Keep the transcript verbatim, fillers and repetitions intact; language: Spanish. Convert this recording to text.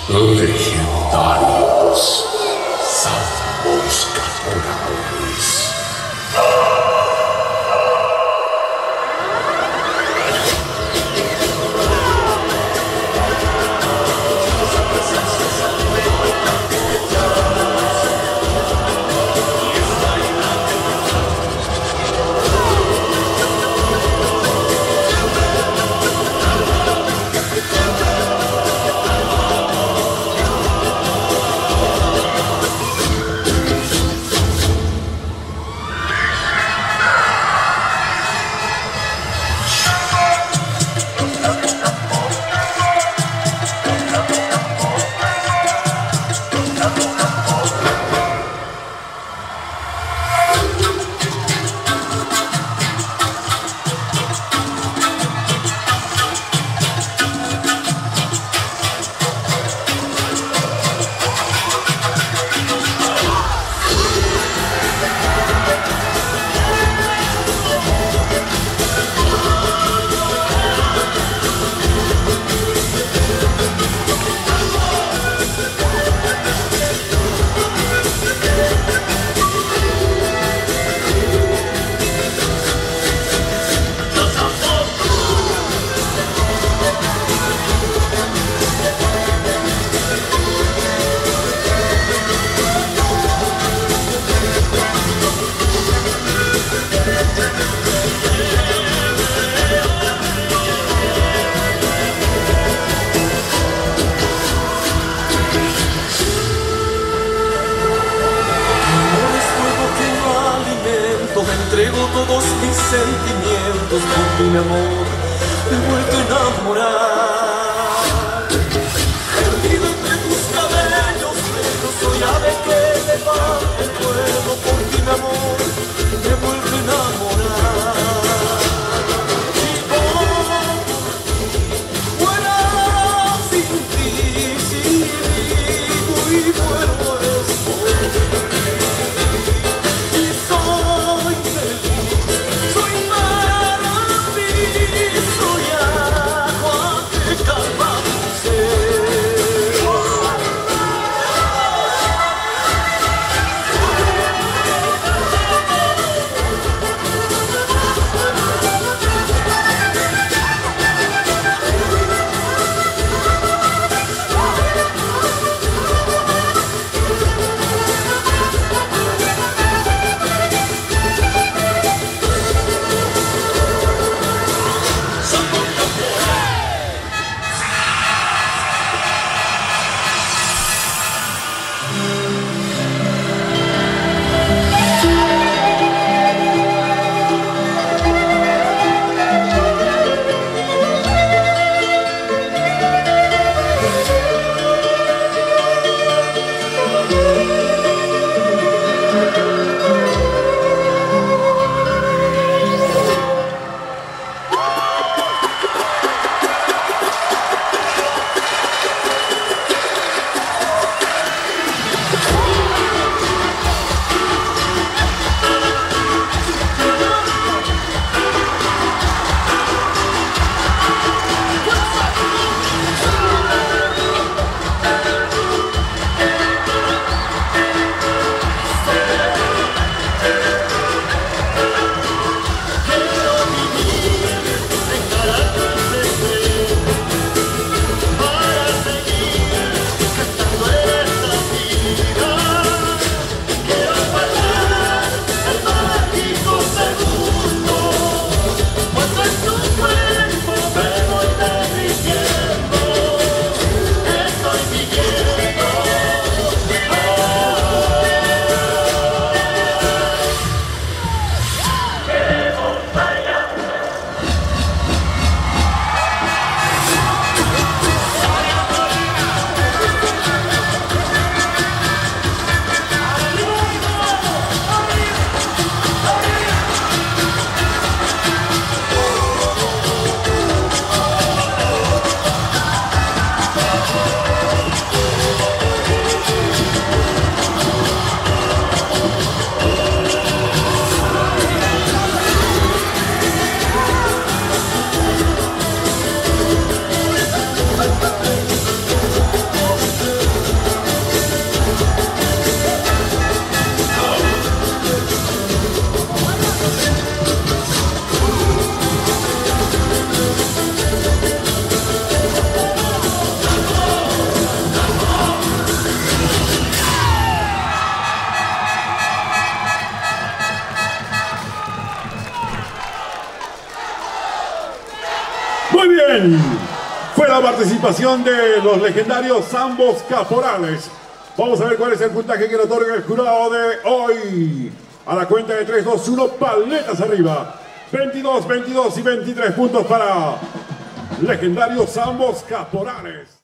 Legendarios, salmos caporales. Entrego todos mis sentimientos por ti, mi amor, me he vuelto a enamorar. Perdido entre tus cabellos negros, soy ave que levanta el vuelo por ti, mi amor, me he vuelto a enamorar. Y voy, fuera sin ti, si vivo y muero estoy. Soy para ti, soy agua. Bien, fue la participación de los legendarios ambos caporales. Vamos a ver cuál es el puntaje que le otorga el jurado de hoy. A la cuenta de tres, dos, uno, paletas arriba. veintidós, veintidós y veintitrés puntos para legendarios ambos caporales.